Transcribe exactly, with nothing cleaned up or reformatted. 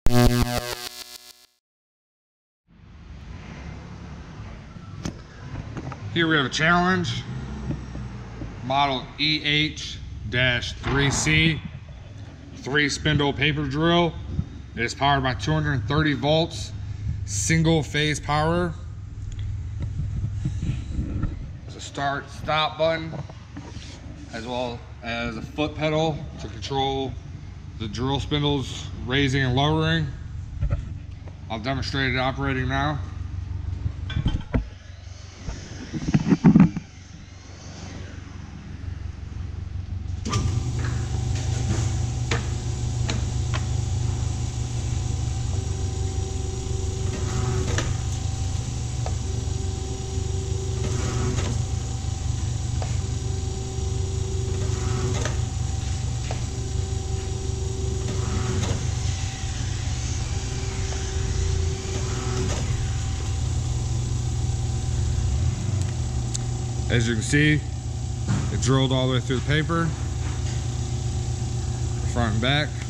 Here we have a challenge, model E H three C, three spindle paper drill. It is powered by two hundred thirty volts, single phase power. There's a start stop button, as well as a foot pedal to control the drill spindles raising and lowering. I'll demonstrate it operating now. As you can see, it drilled all the way through the paper, front and back.